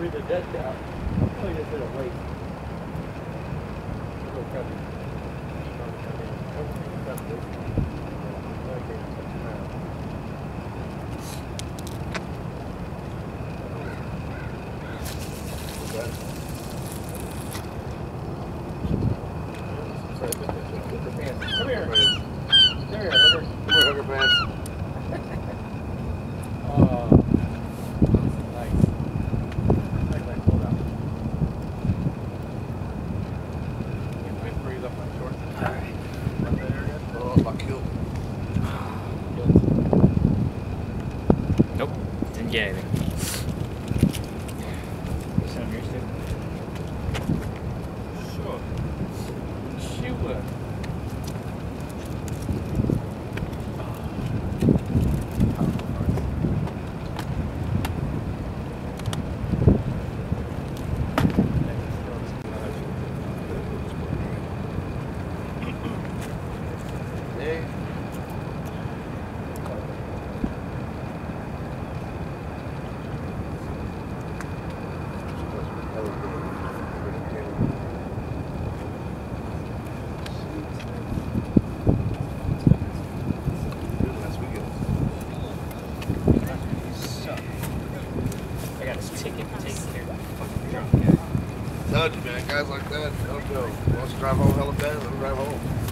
breathe the dust out. Oh, you just did a waste. Come here. Come here, Hooker. Come here, Hooker pants. Oh, that's nice. Nice pulled out. Can I freeze up my shorts? Alright. Run that area? Oh, my kilt. Nope. Didn't get anything. Sound yours too? Sure. Sure. I got his ticket taken care of. Told you, man, guys like that, don't go. Wants to drive home hella bad, let him drive home.